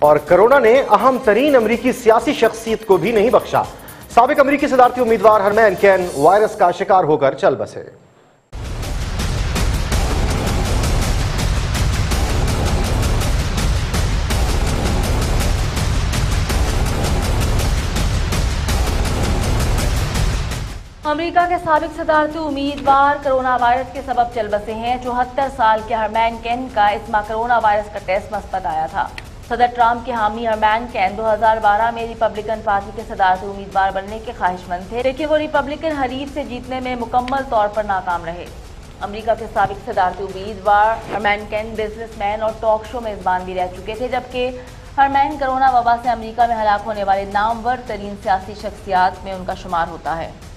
और कोरोना ने अहम तरीन अमरीकी सियासी शख्सियत को भी नहीं बख्शा। साबिक अमरीकी सदारती उम्मीदवार हरमैन कैन वायरस का शिकार होकर चल बसे। अमेरिका के साबिक सदारती उम्मीदवार कोरोना वायरस के सबब चल बसे हैं। 74 साल के हरमैन कैन का इस माह कोरोना वायरस का टेस्ट मस्बत आया था। सदर ट्रंप के हामी हरमैन कैन 2012 में रिपब्लिकन पार्टी के सदारती उम्मीदवार बनने के ख्वाहिशमंद थे, लेकिन वो रिपब्लिकन हरीफ से जीतने में मुकम्मल तौर पर नाकाम रहे। अमेरिका के साबिक सदारती उम्मीदवार हरमैन कैन बिजनेसमैन और टॉक शो मेजबान भी रह चुके थे, जबकि हरमैन कोरोना वबा से अमेरिका में हलाक होने वाले नामवर तरीन सियासी शख्सियात में उनका शुमार होता है।